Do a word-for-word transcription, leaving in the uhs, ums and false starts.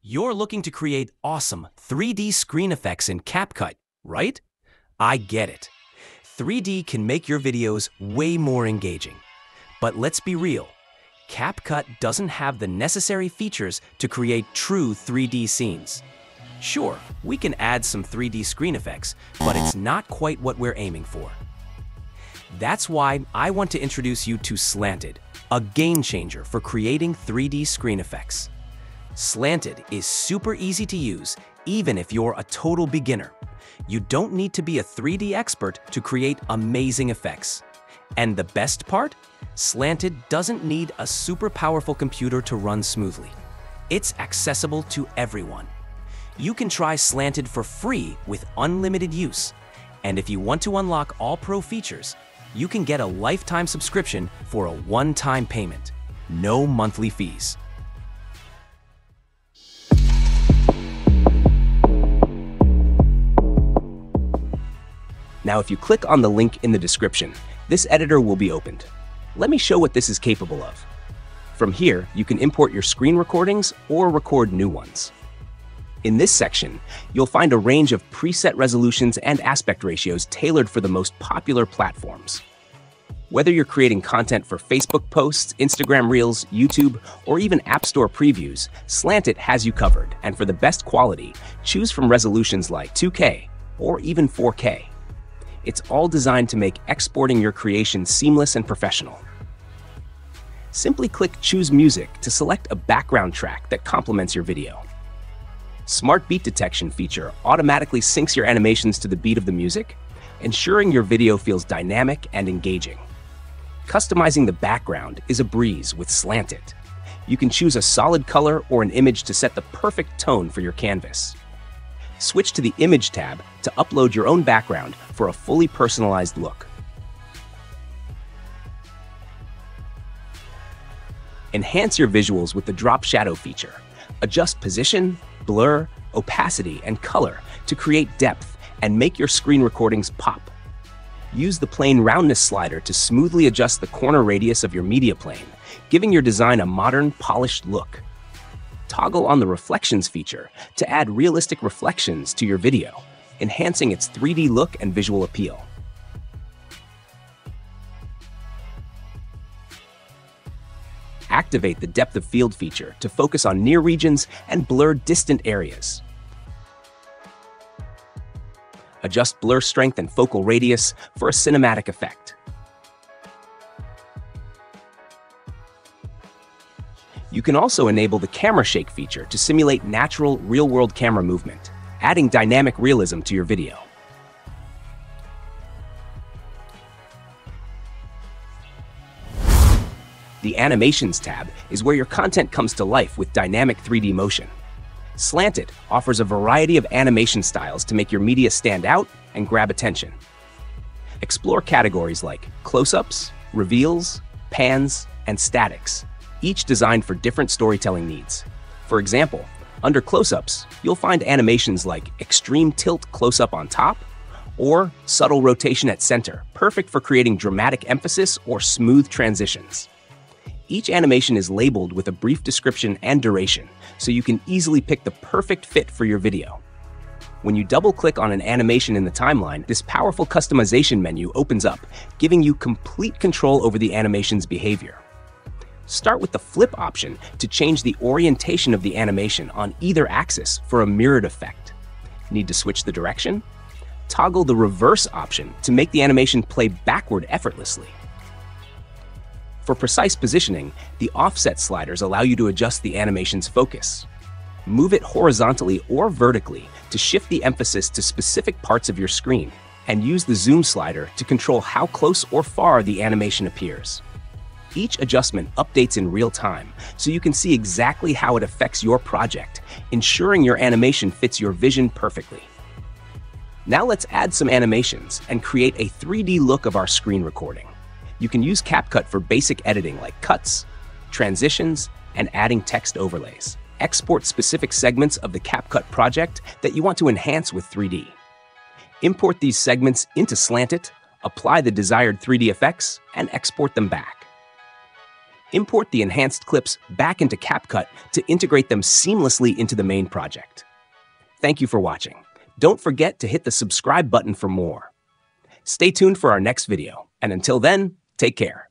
You're looking to create awesome three D screen effects in CapCut, right? I get it. three D can make your videos way more engaging. But let's be real, CapCut doesn't have the necessary features to create true three D scenes. Sure, we can add some three D screen effects, but it's not quite what we're aiming for. That's why I want to introduce you to Slant It, a game changer for creating three D screen effects. Slant It is super easy to use, even if you're a total beginner. You don't need to be a three D expert to create amazing effects. And the best part? Slant It doesn't need a super powerful computer to run smoothly. It's accessible to everyone. You can try Slant It for free with unlimited use. And if you want to unlock all pro features, you can get a lifetime subscription for a one-time payment. No monthly fees. Now, if you click on the link in the description, this editor will be opened. Let me show what this is capable of. From here, you can import your screen recordings or record new ones. In this section, you'll find a range of preset resolutions and aspect ratios tailored for the most popular platforms. Whether you're creating content for Facebook posts, Instagram Reels, YouTube, or even App Store previews, Slant It has you covered, and for the best quality, choose from resolutions like two K or even four K. It's all designed to make exporting your creation seamless and professional. Simply click Choose Music to select a background track that complements your video. Smart Beat Detection feature automatically syncs your animations to the beat of the music, ensuring your video feels dynamic and engaging. Customizing the background is a breeze with Slant It. You can choose a solid color or an image to set the perfect tone for your canvas. Switch to the Image tab to upload your own background for a fully personalized look. Enhance your visuals with the Drop Shadow feature. Adjust position, blur, opacity, and color to create depth and make your screen recordings pop. Use the plane roundness slider to smoothly adjust the corner radius of your media plane, giving your design a modern, polished look. Toggle on the Reflections feature to add realistic reflections to your video, enhancing its three D look and visual appeal. Activate the Depth of Field feature to focus on near regions and blur distant areas. Adjust blur strength and focal radius for a cinematic effect. You can also enable the Camera Shake feature to simulate natural, real-world camera movement, adding dynamic realism to your video. The Animations tab is where your content comes to life with dynamic three D motion. Slant It offers a variety of animation styles to make your media stand out and grab attention. Explore categories like close-ups, reveals, pans, and statics, each designed for different storytelling needs. For example, under close-ups, you'll find animations like extreme tilt close-up on top or subtle rotation at center, perfect for creating dramatic emphasis or smooth transitions. Each animation is labeled with a brief description and duration, so you can easily pick the perfect fit for your video. When you double-click on an animation in the timeline, this powerful customization menu opens up, giving you complete control over the animation's behavior. Start with the flip option to change the orientation of the animation on either axis for a mirrored effect. Need to switch the direction? Toggle the reverse option to make the animation play backward effortlessly. For precise positioning, the offset sliders allow you to adjust the animation's focus. Move it horizontally or vertically to shift the emphasis to specific parts of your screen, and use the zoom slider to control how close or far the animation appears. Each adjustment updates in real time, so you can see exactly how it affects your project, ensuring your animation fits your vision perfectly. Now let's add some animations and create a three D look of our screen recording. You can use CapCut for basic editing like cuts, transitions, and adding text overlays. Export specific segments of the CapCut project that you want to enhance with three D. Import these segments into Slant It, apply the desired three D effects, and export them back. Import the enhanced clips back into CapCut to integrate them seamlessly into the main project. Thank you for watching. Don't forget to hit the subscribe button for more. Stay tuned for our next video, and until then, take care.